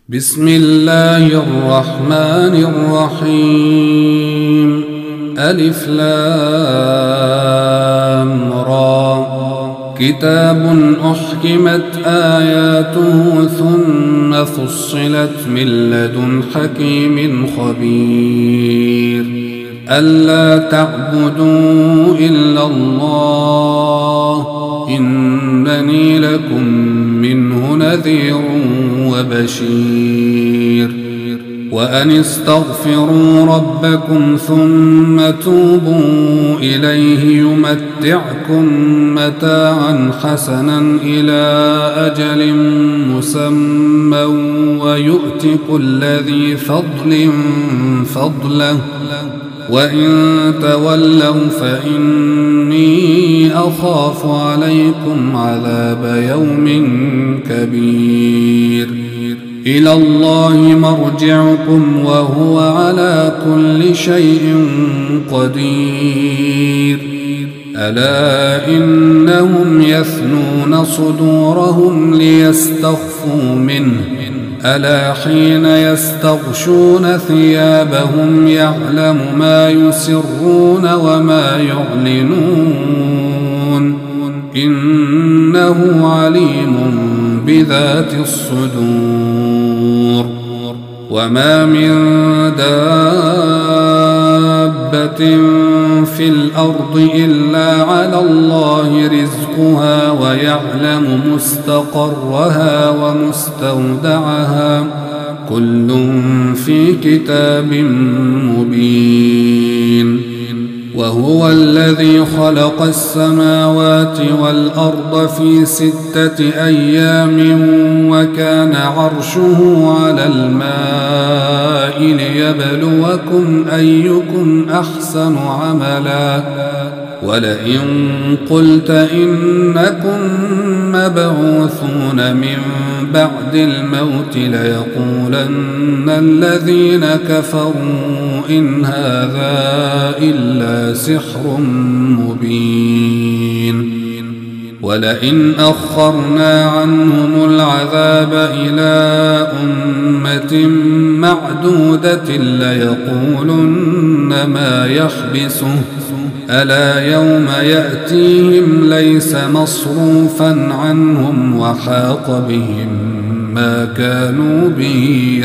بسم الله الرحمن الرحيم. ألف لام را. كتاب أحكمت آياته ثم فصلت من لدن حكيم خبير. ألا تعبدوا إلا الله إنني لكم منه نذير وبشير. وأن استغفروا ربكم ثم توبوا إليه يمتعكم متاعا حسنا إلى أجل مسمى ويؤت كل ذي فضل فضله وإن تولوا فإني أخاف عليكم عذاب يوم كبير. إلى الله مرجعكم وهو على كل شيء قدير. ألا إنهم يثنون صدورهم ليستخفوا منه ألا حين يستغشون ثيابهم يعلم ما يسرون وما يعلنون إنه عليم بذات الصدور. وما من دابة في الأرض إلا على الله رزقها ويعلم مستقرها ومستودعها كل في كتاب مبين. وهو الذي خلق السماوات والأرض في 6 أيام وكان عرشه على الماء ليبلوكم أيكم أحسن عملا. ولئن قلت إنكم مبعوثون من بعد الموت ليقولن الذين كفروا إن هذا إلا سحر مبين. ولئن أخرنا عنهم العذاب إلى أمة معدودة ليقولن ما يحبسه ألا يوم يأتيهم ليس مصروفا عنهم وحاق بهم ما كانوا به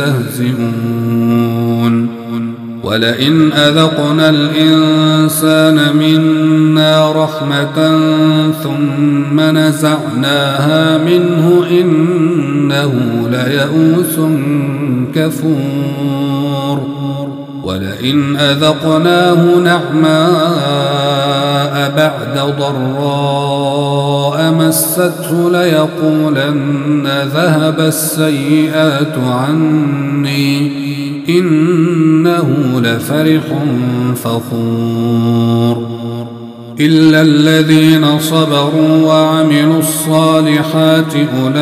يستهزئون. ولئن أذقنا الإنسان منا رحمة ثم نزعناها منه إنه ليئوس كفور. ولئن أذقناه نعماء بعد ضراء مسته ليقولن ذهب السيئات عني إنه لفرح فخور. إلا الذين صبروا وعملوا الصالحات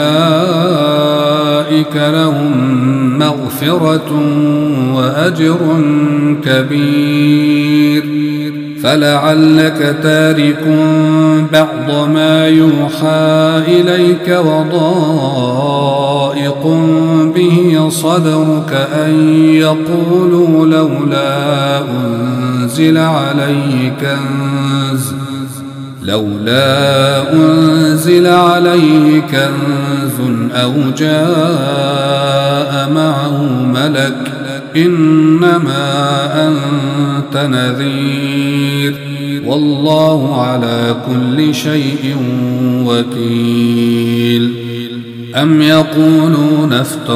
أولئك لهم مغفرة وأجر كبير. فلعلك تارك بعض ما يوحى إليك وضائق به صدرك أن يقولوا لولا أنزل عليه كنز أو جاء معه ملك إنما أنت نذير والله على كل شيء وكيل. أم يقولون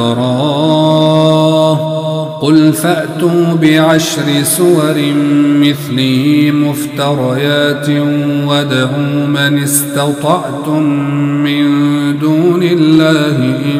افتراه قل فأتوا ب10 سور مثله مفتريات وادعوا من استطعتم من دون الله إن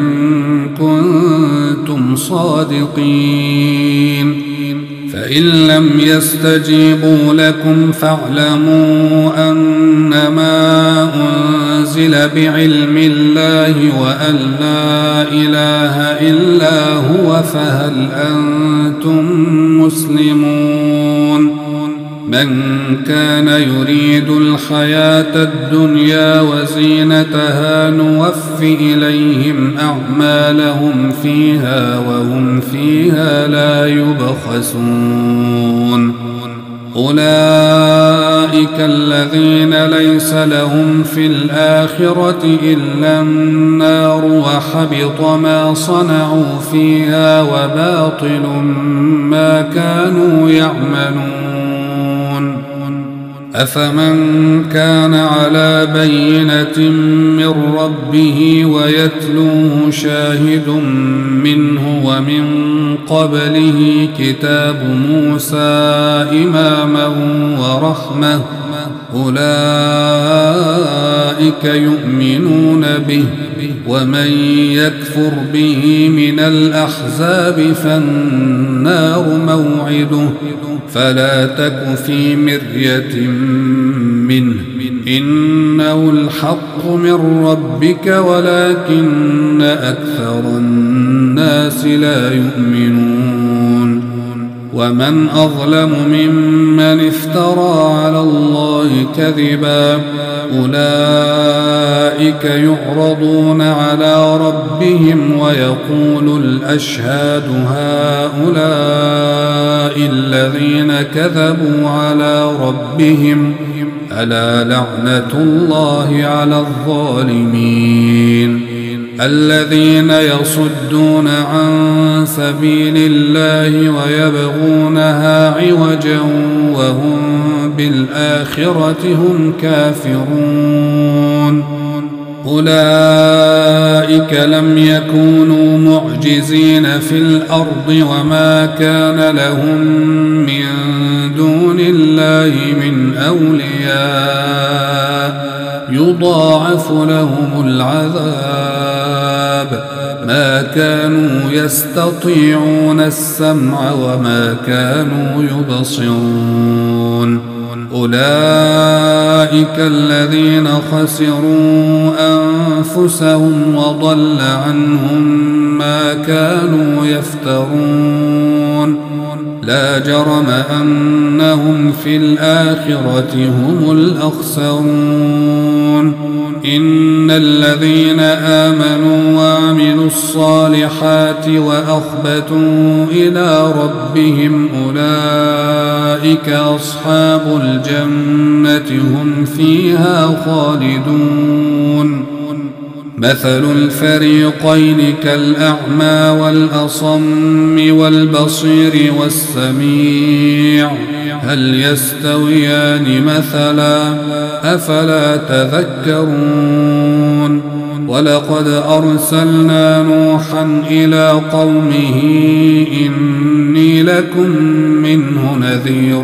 كنتم صادقين. فإن لم يستجيبوا لكم فاعلموا أنما أنزل بعلم الله وأن لا إله إلا هو فهل أنتم مسلمون. من كان يريد الحياة الدنيا وزينتها نوف إليهم أعمالهم فيها وهم فيها لا يبخسون أولئك الذين ليس لهم في الآخرة إلا النار وحبط ما صنعوا فيها وباطل ما كانوا يعملون أفمن كان على بينة من ربه ويتلوه شاهد منه ومن قبله كتاب موسى إماما ورحمة أولئك يؤمنون به ومن يكفر به من الأحزاب فالنار موعده فلا تك في مرية منه إنه الحق من ربك ولكن أكثر الناس لا يؤمنون ومن أظلم ممن افترى على الله كذبا أولئك يعرضون على ربهم ويقول الأشهاد هؤلاء الذين كذبوا على ربهم ألا لعنة الله على الظالمين الذين يصدون عن سبيل الله ويبغونها عوجا وهم بالآخرة هم كافرون أولئك لم يكونوا معجزين في الأرض وما كان لهم من دون الله من أولياء يضاعف لهم العذاب ما كانوا يستطيعون السمع وما كانوا يبصرون أولئك الذين خسروا أنفسهم وضل عنهم ما كانوا يفترون لا جرم أنهم في الآخرة هم الأخسرون إن الذين آمنوا وعملوا الصالحات وأخبتوا إلى ربهم أولئك أصحاب الجنة هم فيها خالدون مثل الفريقين كالأعمى والأصم والبصير والسميع هل يستويان مثلا أفلا تذكرون ولقد أرسلنا نوحا إلى قومه إني لكم منه نذير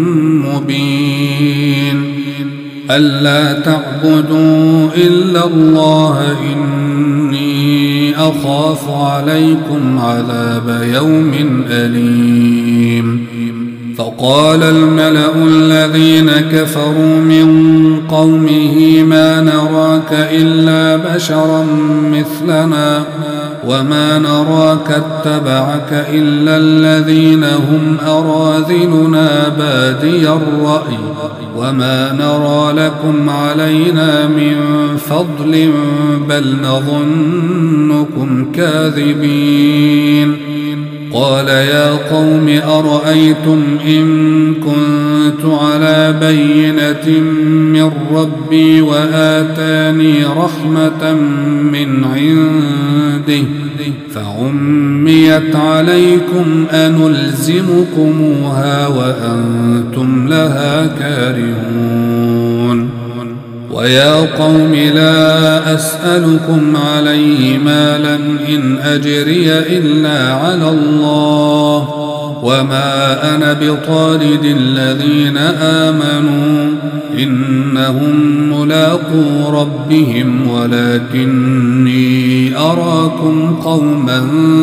مبين ألا تعبدوا إلا الله إني أخاف عليكم عذاب يوم أليم فقال الملأ الذين كفروا من قومه ما نراك إلا بشرا مثلنا وما نراك اتبعك إلا الذين هم أراذلنا بادي الرأي وما نرى لكم علينا من فضل بل نظنكم كاذبين قال يا قوم أرأيتم إن كنت على بينة من ربي وآتاني رحمة من عنده فعميت عليكم أنلزمكموها وأنتم لها كارهون ويا قوم لا أسألكم عليه مالا إن أجري إلا على الله وما أنا بطارد الذين آمنوا إنهم ملاقو ربهم ولكني أراكم قوما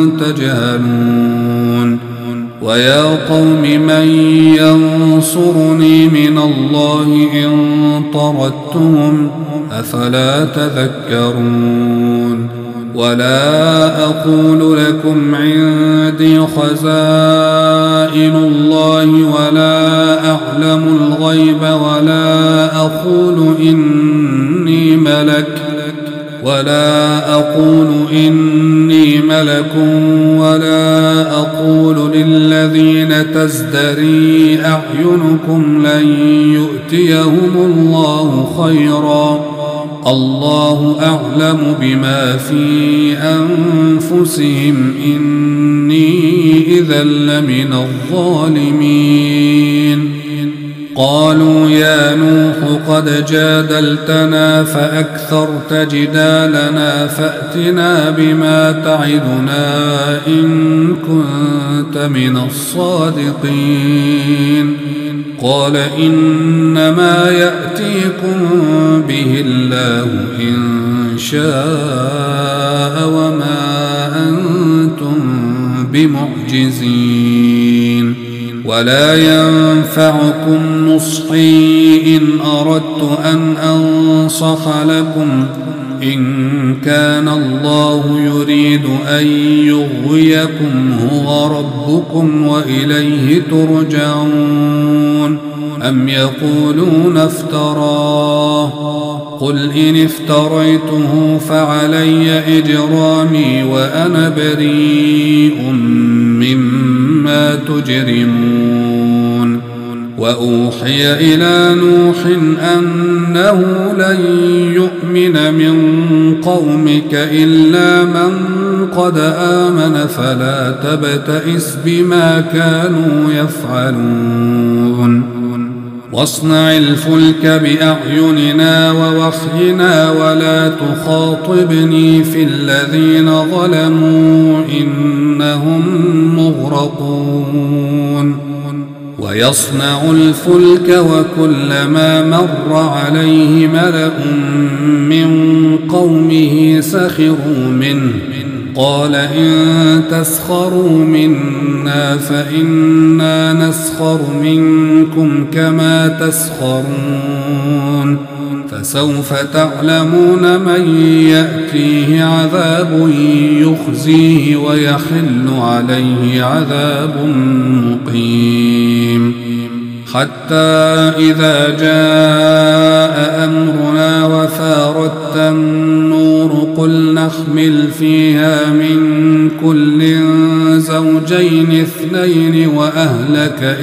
تجهلون ويا قوم من ينصرني من الله إن طردتهم أفلا تذكرون ولا أقول لكم عندي خزائن الله ولا أعلم الغيب ولا أقول إني ملك ولا أقول للذين تزدري أعينكم لن يؤتيهم الله خيرا الله أعلم بما في أنفسهم إني إذا لمن الظالمين. قالوا يا نوح قد جادلتنا فأكثرت جدالنا فأتنا بما تعدنا إن كنت من الصادقين. قال إنما يأتيكم به الله إن شاء وما أنتم بمعجزين ولا ينفعكم نصحي إن أردت أن أنصح لكم إن كان الله يريد أن يغويكم هو ربكم وإليه ترجعون. أم يقولون افتراه قل إن افتريته فعلي إجرامي وأنا بريء مما تجرمون. وأوحي إلى نوح أنه لن يؤمن من قومك إلا من قد آمن فلا تبتئس بما كانوا يفعلون. واصنع الفلك بأعيننا ووحينا ولا تخاطبني في الذين ظلموا إنهم مغرقون. ويصنع الفلك وكلما مر عليه ملأ من قومه سخروا منه قال إن تسخروا منا فإنا نسخر منكم كما تسخرون. فسوف تعلمون من يأتيه عذاب يخزيه ويحل عليه عذاب مقيم. حتى إذا جاء أمرنا وفارت النور قل نحمل فيها من كل زوجين اثنين وأهلك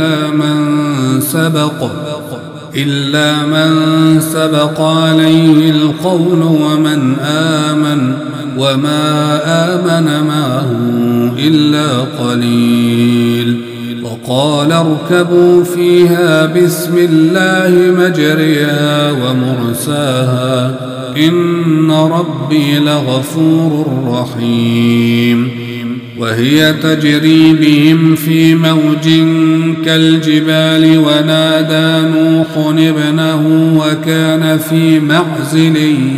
إلا من سبق عليه القول ومن آمن وما آمن معه إلا قليل. وقال اركبوا فيها بسم الله مجريها ومرساها إن ربي لغفور رحيم. وهي تجري بهم في موج كالجبال ونادى نوح ابنه وكان في معزل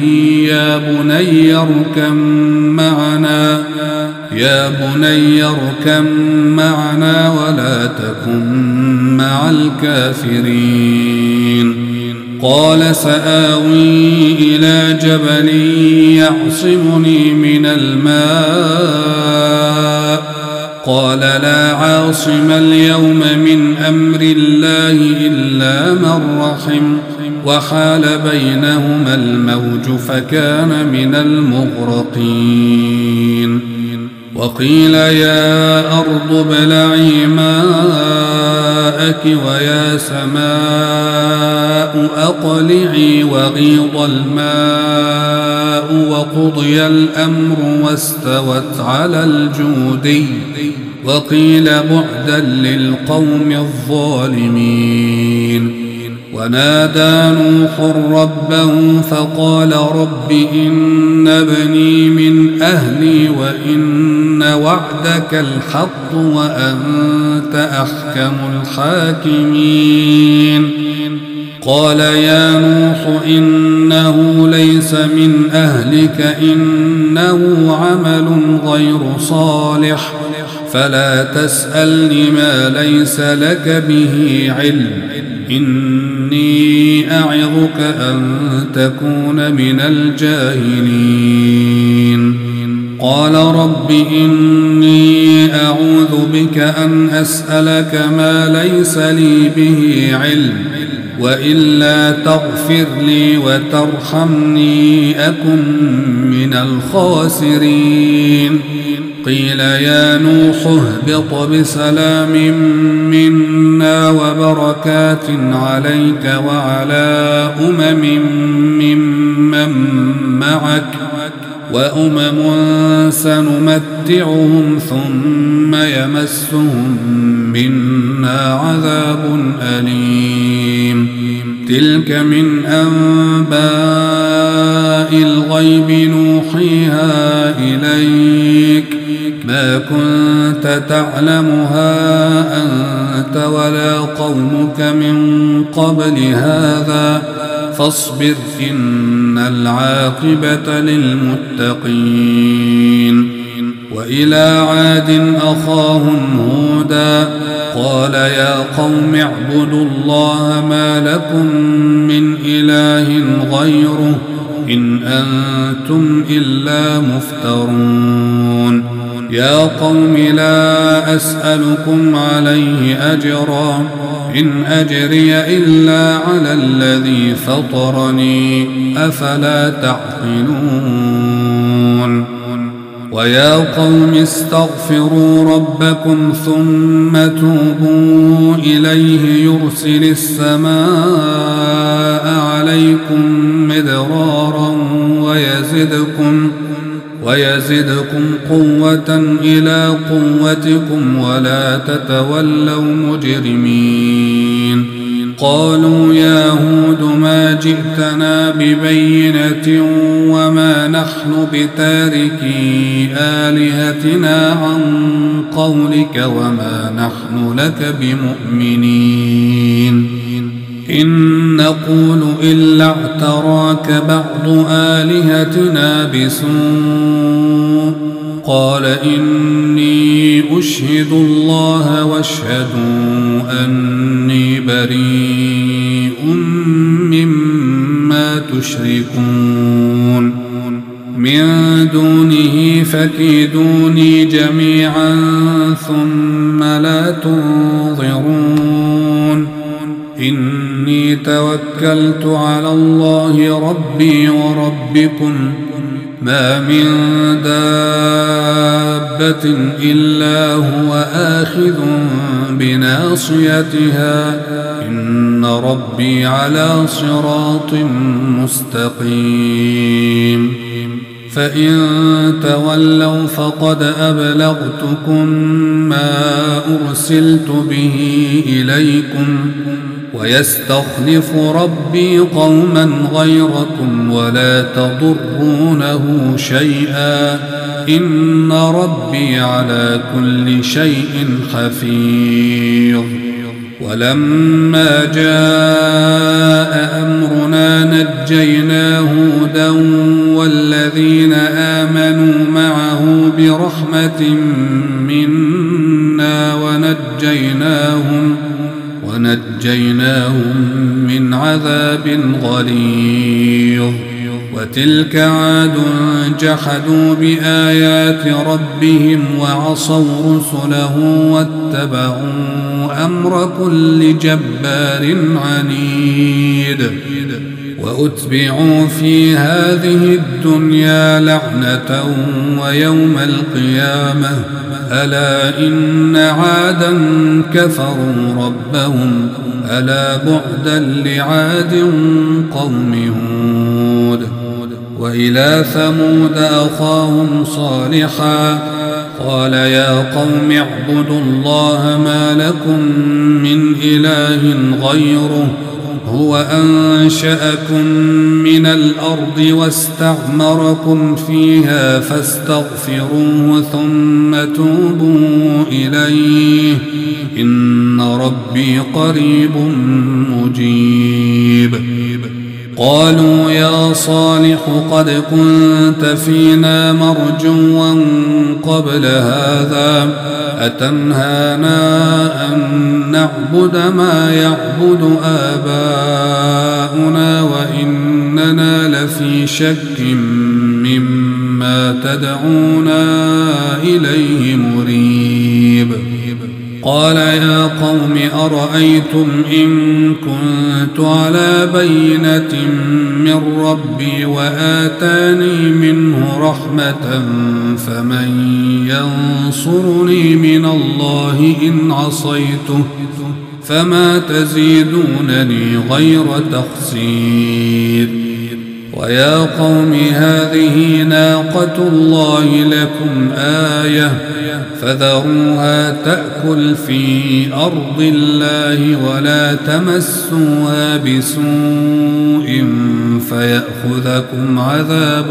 يا بني اركم معنا ولا تكن مع الكافرين. قال سآوي إلى جبل يعصمني من الماء قال لا عاصم اليوم من أمر الله إلا من رحم وحال بينهما الموج فكان من المغرقين. وقيل يا أرض ابلعي ماءك ويا سماء أقلعي وغيض الماء وقضي الأمر واستوت على الجودي وقيل بعدا للقوم الظالمين. ونادى نوح ربه فقال رب إن ابني من أهلي وإن وعدك الحق وأنت أحكم الحاكمين. قال يا نوح إنه ليس من أهلك إنه عمل غير صالح فلا تسألني ما ليس لك به علم إني أعظك أن تكون من الجاهلين قال رب إني أعوذ بك أن أسألك ما ليس لي به علم وإلا تغفر لي وترحمني أكن من الخاسرين قيل يا نوح اهبط بسلام منا وبركات عليك وعلى ممن معك سنمتعهم ثم يمسهم منا عذاب أليم تلك من أنباء الغيب نوحيها إليك ما كنت تعلمها أنت ولا قومك من قبل هذا فاصبر إن العاقبة للمتقين وإلى عاد أخاهم هودا قال يا قوم اعبدوا الله ما لكم من إله غيره إن أنتم إلا مفترون يا قوم لا أسألكم عليه أجرا إن أجري إلا على الذي فطرني أفلا تعقلون ويا قوم استغفروا ربكم ثم توبوا إليه يرسل السماء عليكم مدرارا ويزدكم قوة إلى قوتكم ولا تتولوا مجرمين قالوا يا هود ما جئتنا ببينة وما نحن بتاركي آلهتنا عن قولك وما نحن لك بمؤمنين إن نقول إلا اعتراك بعض آلهتنا بسوء قال إني أشهد الله واشهدوا أني بريء مما تشركون من دونه فكيدوني جميعا ثم لا تنظرون إني توكلت على الله ربي وربكم ما من دابة إلا هو آخذ بناصيتها إن ربي على صراط مستقيم فإن تولوا فقد أبلغتكم ما أرسلت به إليكم ويستخلف ربي قوما غيركم ولا تضرونه شيئا إن ربي على كل شيء حفيظ ولما جاء أمرنا نجينا هودا والذين آمنوا معه برحمة منا ونجيناهم من عذاب غليظ وتلك عاد جحدوا بآيات ربهم وعصوا رسله واتبعوا أمر كل جبار عنيد وأتبعوا في هذه الدنيا لعنة ويوم القيامة ألا إن عادا كفروا ربهم ألا بعدا لعاد قوم هود وإلى ثمود أخاهم صالحا قال يا قوم اعبدوا الله ما لكم من إله غيره هو أنشأكم من الأرض واستعمركم فيها فاستغفروه ثم توبوا إليه إن ربي قريب مجيب قالوا يا صالح قد كنت فينا مرجوا قبل هذا أتنهانا أن نعبد ما يعبد آباؤنا وإننا لفي شك مما تدعونا إليه مريب قال يا قوم أرأيتم إن كنت على بينة من ربي وآتاني منه رحمة فمن ينصرني من الله إن عصيته فما تزيدونني غير تخسير ويا قوم هذه ناقة الله لكم آية فذروها تأكل في أرض الله ولا تمسوها بسوء فيأخذكم عذاب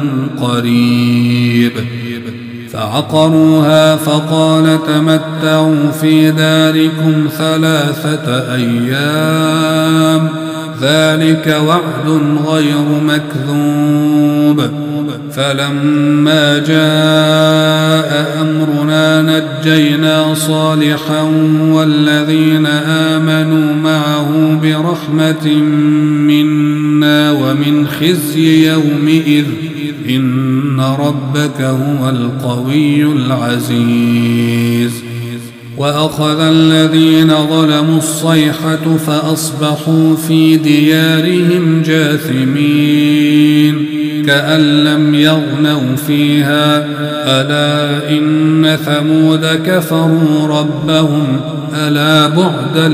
قريب فعقروها فقال تمتعوا في داركم 3 أيام ذلك وعد غير مكذوب فلما جاء أمرنا نجينا صالحا والذين آمنوا معه برحمة منا ومن خزي يومئذ إن ربك هو القوي العزيز وأخذ الذين ظلموا الصيحة فأصبحوا في ديارهم جاثمين كأن لم يغنوا فيها ألا إن ثمود كفروا ربهم ألا بعدا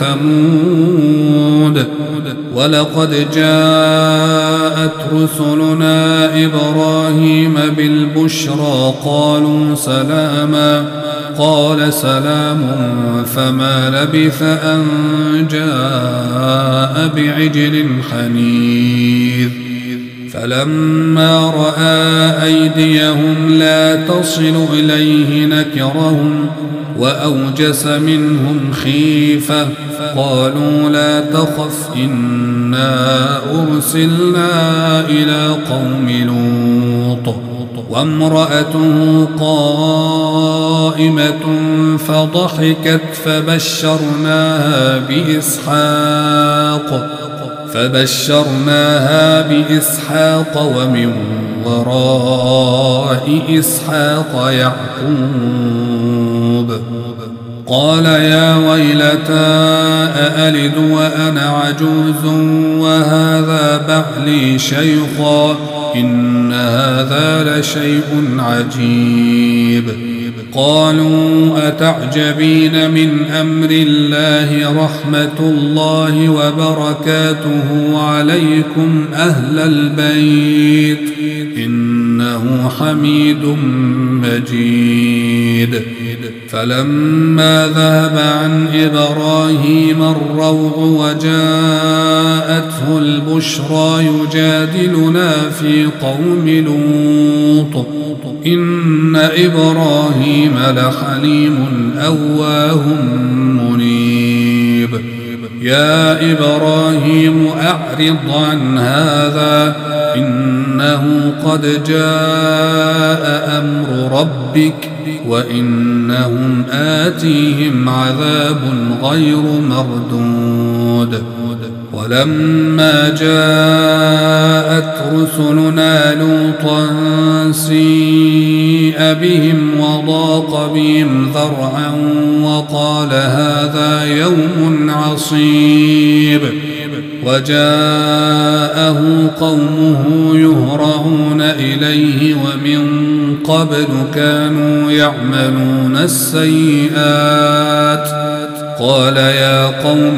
لثمود ولقد جاءت رسلنا إبراهيم بالبشرى قالوا سلاما قال سلام فما لبث أن جاء بعجل حنيذ فلما رأى أيديهم لا تصل إليه نكرهم وأوجس منهم خيفة قالوا لا تخف إنا أرسلنا إلى قوم لوط وامرأته قائمة فضحكت فبشرناها بإسحاق ومن وراء إسحاق يعقوب قال يا ويلتى أألد وأنا عجوز وهذا بعلي شيخا إن هذا لشيء عجيب قالوا أتعجبين من أمر الله رحمة الله وبركاته عليكم أهل البيت إنه حميد مجيد فلما ذهب عن إبراهيم الروع وجاءته البشرى يجادلنا في قوم لوط إن إبراهيم لحليم أواه منيب يا إبراهيم أعرض عن هذا إنه قد جاء أمر ربك وإنهم آتيهم عذاب غير مردود ولما جاءت رسلنا لوطا سيء بهم وضاق بهم ذرعا وقال هذا يوم عصيب وجاءه قومه يهرعون إليه ومن قبل كانوا يعملون السيئات قال يا قوم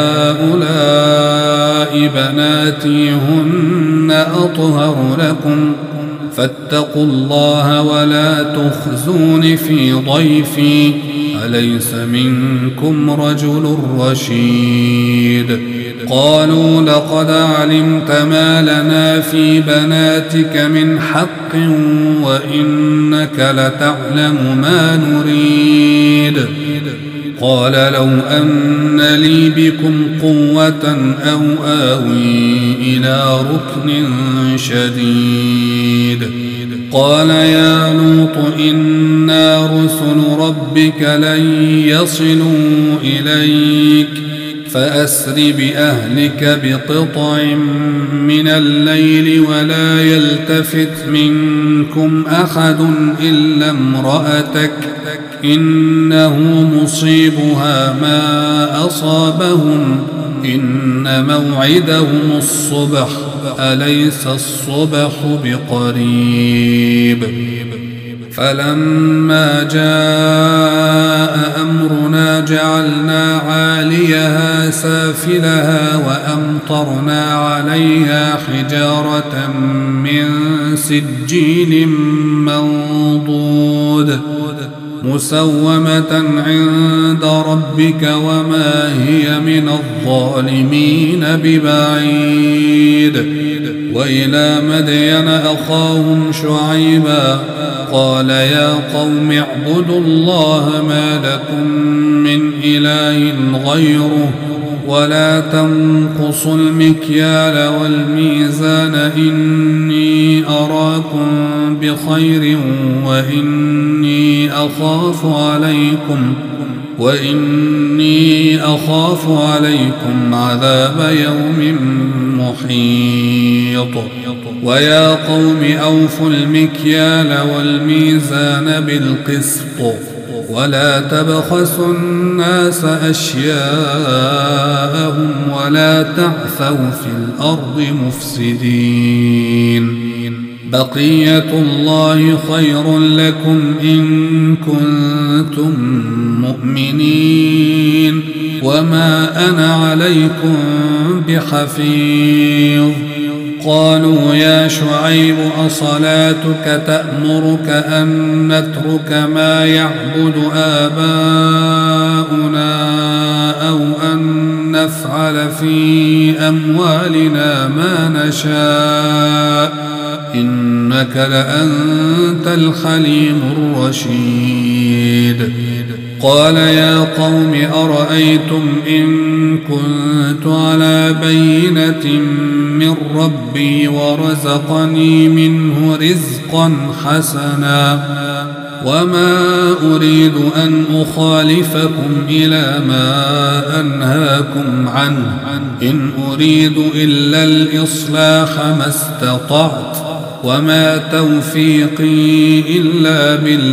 هؤلاء بناتي هن أطهر لكم فاتقوا الله ولا تخزون في ضيفي أليس منكم رجل رشيد قالوا لقد علمت ما لنا في بناتك من حق وإنك لتعلم ما نريد قال لو أن لي بكم قوة أو آوي إلى ركن شديد. قال يا لوط إنا رسل ربك لن يصلوا إليك فأسر بأهلك بقطع من الليل ولا يلتفت منكم أحد إلا امرأتك إنه مصيبها ما أصابهم إن موعدهم الصبح أليس الصبح بقريب. فلما جاء أمرنا جعلنا عاليها سافلها وأمطرنا عليها حجارة من سجيل منضود مسومة عند ربك وما هي من الظالمين ببعيد. وإلى مدين أخاهم شعيبا قال يا قوم اعبدوا الله ما لكم من إله غيره ولا تنقصوا المكيال والميزان إني أراكم بخير وإني أخاف عليكم عذاب يوم محيط. ويا قوم أوفوا المكيال والميزان بالقسط ولا تبخسوا الناس أشياءهم ولا تعثوا في الأرض مفسدين. بقية الله خير لكم إن كنتم مؤمنين وما أنا عليكم بحفيظ. قالوا يا شعيب أصلاتك تأمرك أن نترك ما يعبد آباؤنا أو أن نفعل في أموالنا ما نشاء إنك لأنت الحليم الرشيد. قال يا قوم أرأيتم إن كنت على بينة من ربي ورزقني منه رزقا حسنا وما أريد أن أخالفكم إلى ما أنهاكم عنه إن أريد إلا الإصلاح ما استطعت وما توفيقي إلا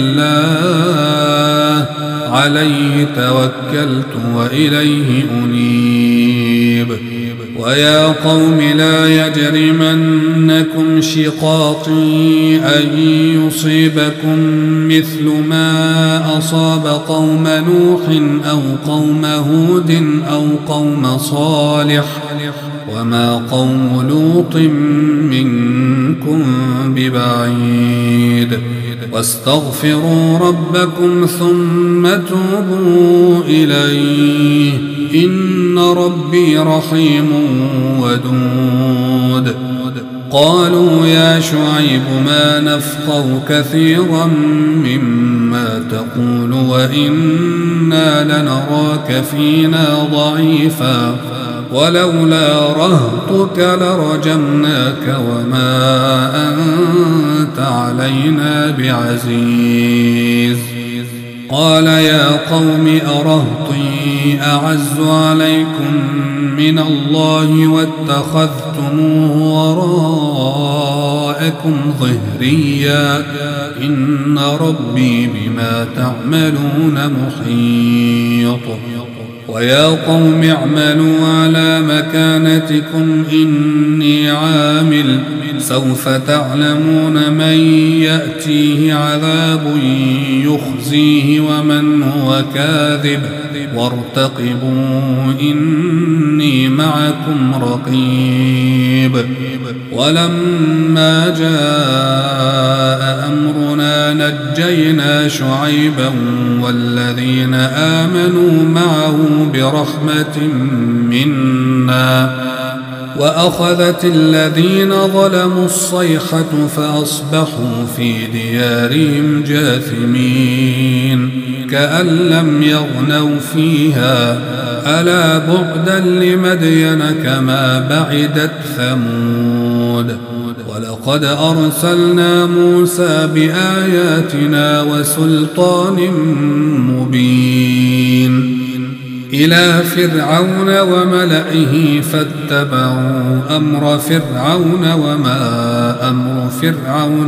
بالله عليه توكلت وإليه أنيب. ويا قوم لا يجرمنكم شقاقي أن يصيبكم مثل ما أصاب قوم نوح أو قوم هود أو قوم صالح وما قوم لوط منكم ببعيد. واستغفروا ربكم ثم توبوا إليه إن ربي رحيم ودود. قالوا يا شعيب ما نفقه كثيرا مما تقول وإنا لنراك فينا ضعيفا ولولا رهطك لرجمناك وما أنت علينا بعزيز. قال يا قوم أرهطي أعز عليكم من الله واتخذتموه وراءكم ظهريا إن ربي بما تعملون محيط. ويا قوم اعملوا على مكانتكم إني عامل سوف تعلمون من يأتيه عذاب يخزيه ومن هو كاذب وارتقبوا إني معكم رقيب. ولما جاء أمرنا نجينا شعيبا والذين آمنوا معه برحمة منا وأخذت الذين ظلموا الصيحة فأصبحوا في ديارهم جاثمين كأن لم يغنوا فيها ألا بعدا لمدين كما بعدت ثمود ولقد أرسلنا موسى بآياتنا وسلطان مبين إلى فرعون وملئه فاتبعوا أمر فرعون وما أمر فرعون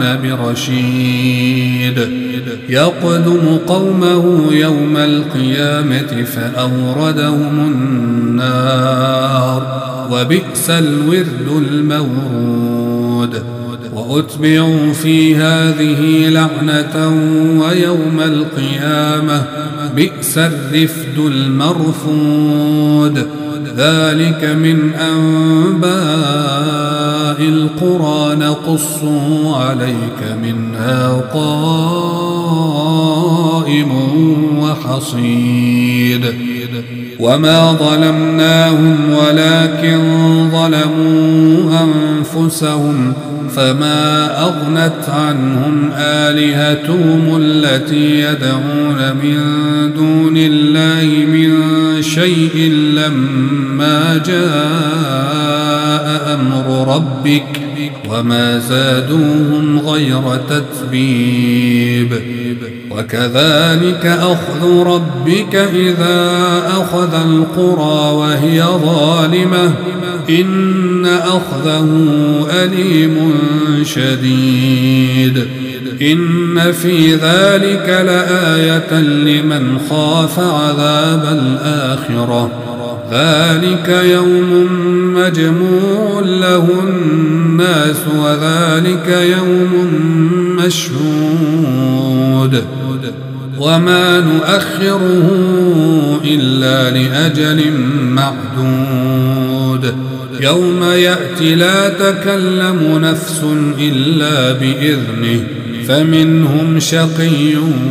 برشيد يقدم قومه يوم القيامة فأوردهم النار وبئس الورد المورود وأتبعوا في هذه لعنة ويوم القيامة بئس الرفد المرفود ذلك من أنباء القرى نقصه عليك منها قائم وحصيد وما ظلمناهم ولكن ظلموا أنفسهم فما أغنت عنهم آلهتهم التي يدعون من دون الله من شيء لما جاء أمر ربك وما زادوهم غير تتبيب وكذلك أخذ ربك إذا أخذ القرى وهي ظالمة إن أخذه أليم شديد إن في ذلك لآية لمن خاف عذاب الآخرة ذلك يوم مجموع له الناس وذلك يوم مشهود وما نؤخره إلا لأجل معدود يوم يأتي لا تكلم نفس إلا بإذنه فمنهم شقي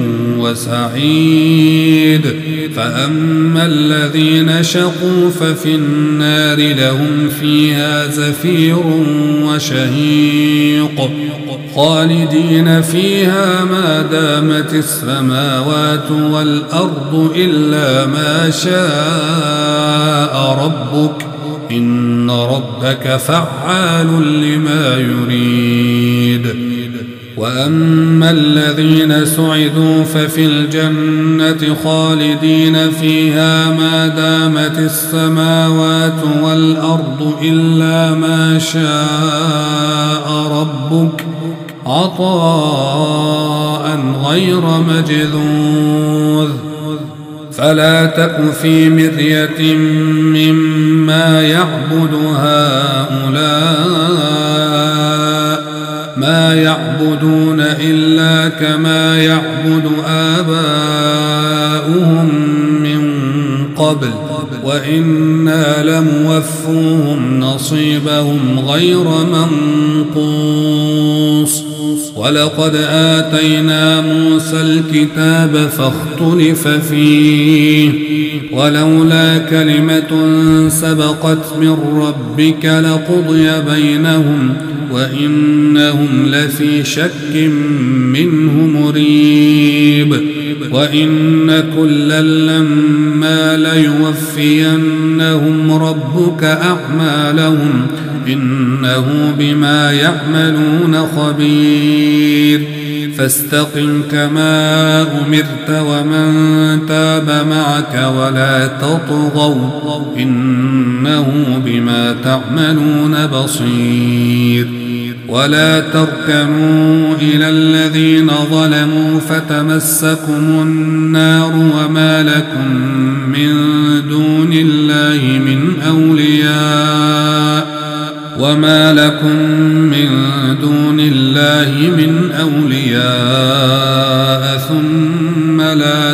وسعيد فأما الذين شقوا ففي النار لهم فيها زفير وشهيق خالدين فيها ما دامت السماوات والأرض إلا ما شاء ربك إن ربك فعال لما يريد وأما الذين سعدوا ففي الجنة خالدين فيها ما دامت السماوات والأرض إلا ما شاء ربك عطاء غير مجذوذ فلا تك في مرية مما يعبد هؤلاء ما يعبدون إلا كما يعبد آباؤهم من قبل وإنا لموفوهم نصيبهم غير منقوص ولقد آتينا موسى الكتاب فاختلف فيه ولولا كلمة سبقت من ربك لقضي بينهم وإنهم لفي شك منه مريب وإن كلا لما ليوفينهم ربك أعمالهم إنه بما يعملون خبير فاستقم كما أمرت ومن تاب معك ولا تطغوا إنه بما تعملون بصير ولا تركنوا إلى الذين ظلموا فتمسكم النار وما لكم من دون الله من أولياء ثم لا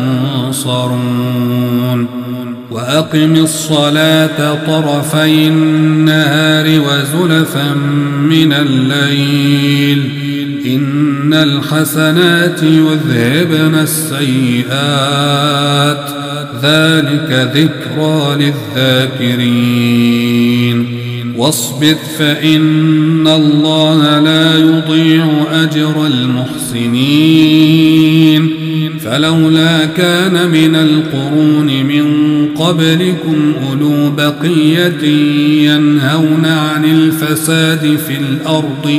تنصرون وأقم الصلاة طرفي النهار وزلفا من الليل إن الحسنات يذهبن السيئات ذلك ذكرى للذاكرين واصبر فإن الله لا يضيع أجر المحسنين فلولا كان من القرون من قبلكم أولو بقية ينهون عن الفساد في الأرض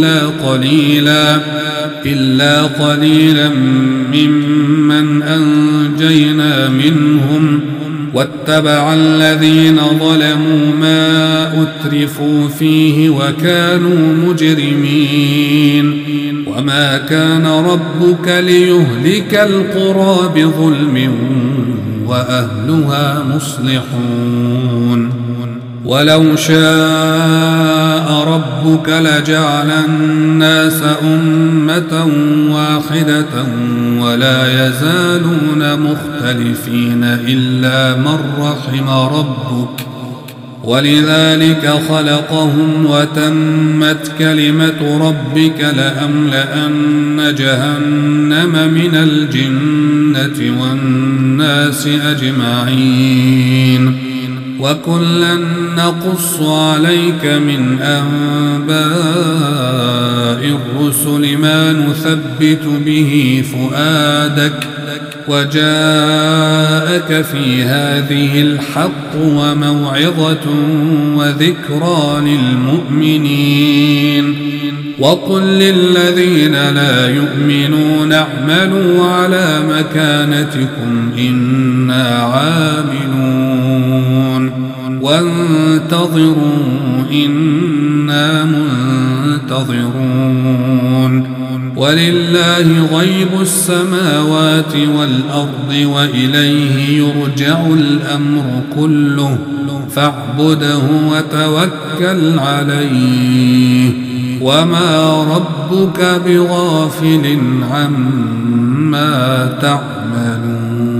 إلا قليلا ممن أنجينا منهم واتبع الذين ظلموا ما أترفوا فيه وكانوا مجرمين وما كان ربك ليهلك القرى بظلم وأهلها مصلحون ولو شاء ربك لجعل الناس أمة واحدة ولا يزالون مختلفين إلا من رحم ربك ولذلك خلقهم وتمت كلمة ربك لأملأن جهنم من الجنة والناس أجمعين وكلا نقص عليك من أنباء الرسل ما نثبت به فؤادك وجاءك في هذه الحق وموعظة وذكرى للمؤمنين وقل للذين لا يؤمنون اعملوا على مكانتكم إنا عاملون وانتظروا إنا منتظرون ولله غيب السماوات والأرض وإليه يرجع الأمر كله فاعبده وتوكل عليه وما ربك بغافل عما تعملون